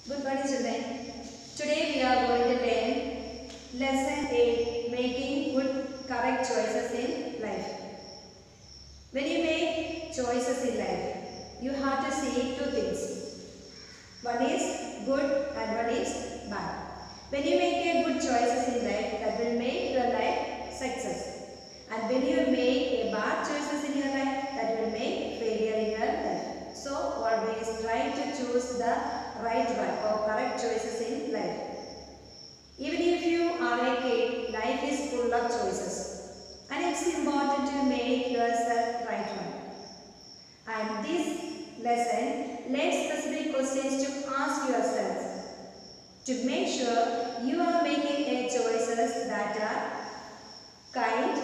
Good morning, children. Today we are going to learn lesson 8, making good correct choices in life. When you make choices in life, you have to see two things. One is good and one is bad. When you make a good choices in life, that will make your life success. And when you make a bad choices in your life, that will make failure in your life. So always try to choose the right one or correct choices in life. Even if you are a kid, life is full of choices. And it's important to make yourself right one. And this lesson learn specific questions to ask yourself to make sure you are making a choices that are kind,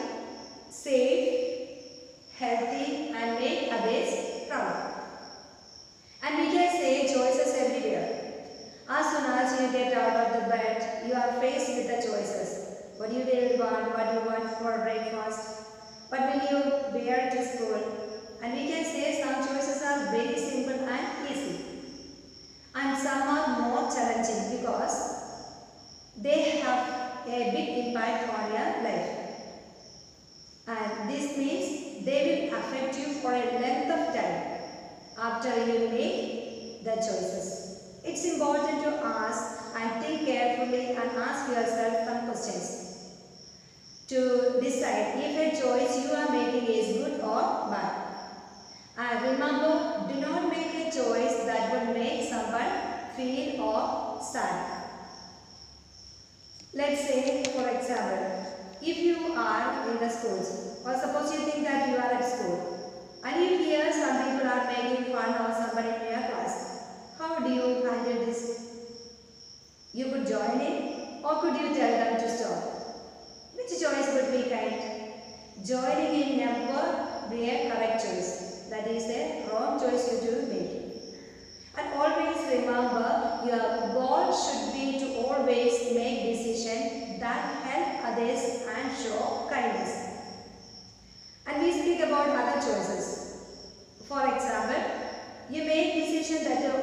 safe, healthy and make others proud. And we can say choices everywhere. As soon as you get out of the bed, you are faced with the choices. What you will want, what you want for breakfast, what will you wear to school. And we can say some choices are very simple and easy. And some are more challenging because they have a big impact on your life. And this means they will affect you for a length of time after you make the choices. It's important to ask and think carefully and ask yourself some questions to decide if a choice you are making is good or bad. And remember, do not make a choice that would make someone feel or sad. Let's say, for example, if you are in the schools, or suppose you think that you are at school, and you hear some people are making fun of somebody in your class, how do you handle this? You could join in, or could you tell them to stop? Which choice would be kind? Joining in never be a correct choice. That is a wrong choice you do make. And always remember, your goal should be to always make decisions that help others and show kindness. And we speak about other choices. For example, you make decisions that you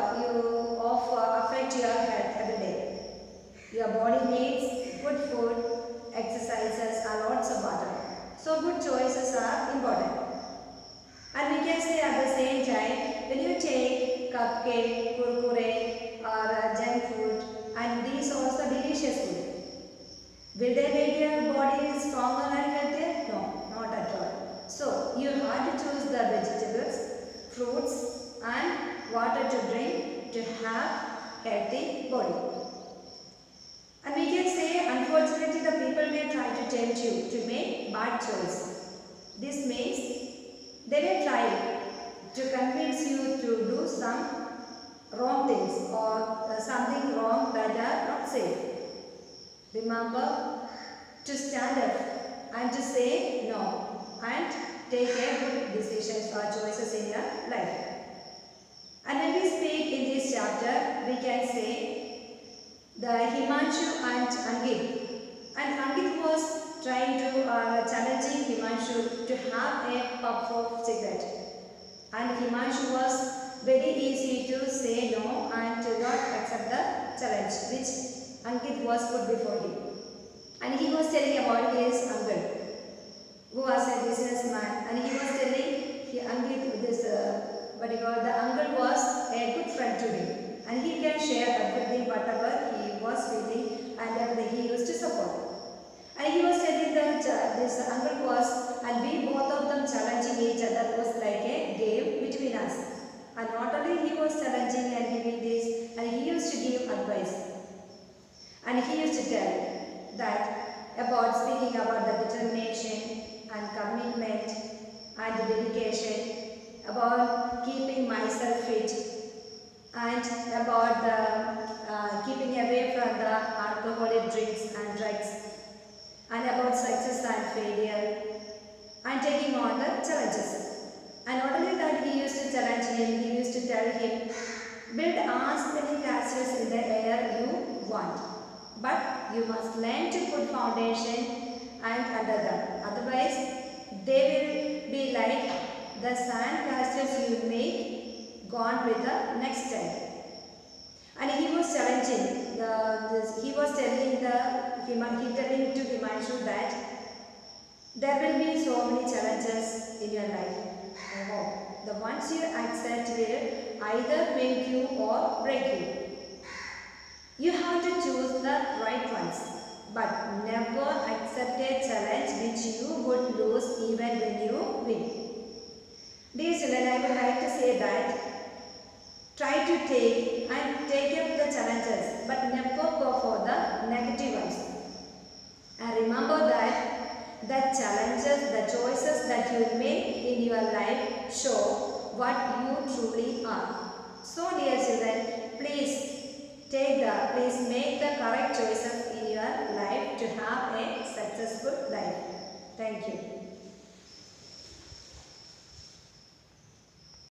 affect your health every day. Your body needs good food, exercises and lots of water. So good choices are important. And we can say at the same time, when you take cupcake, kurkure or junk food, and these are also delicious food, will they make your body stronger and healthier? No, not at all. So you have to choose the vegetables, fruits and water to drink to have healthy body. And we can say, unfortunately, the people may try to tempt you to make bad choice. This means they may try to convince you to do some wrong things or something wrong that are not safe. Remember to stand up and to say no and take a good decisions or choices in your life. And when we speak in this chapter, we can say the Himanshu and Ankit. And Ankit was trying to challenging Himanshu to have a puff of cigarette. And Himanshu was very easy to say no and to not accept the challenge which Ankit was put before him. And he was telling about his uncle who was a businessman, and he was telling Ankit this the uncle was a good friend to him, and he can share everything whatever he was feeling and everything he used to support. And he was telling that this uncle was, and we both of them challenging each other was like a game between us. And not only he was challenging and giving this, and he used to give advice. And he used to tell that about speaking about the determination and commitment and the dedication, about keeping myself fit, and about the keeping away from the alcoholic drinks and drugs, and about success and failure, and taking on the challenges. And not only that, he used to challenge him, he used to tell him, build as many castles in the air you want, but you must learn to put foundation and under them. Otherwise, they will be like the sand castles you make gone with the next time. And he telling to Himanshu that there will be so many challenges in your life. I hope the ones you accept will either make you or break you. You have to choose the right ones, but never accept a challenge which you would lose even when you win. Dear children, I would like to say that try to take up the challenges, but never go for the negative ones. And remember that the challenges, the choices that you make in your life show what you truly are. So dear children, please make the correct choices in your life to have a successful life. Thank you.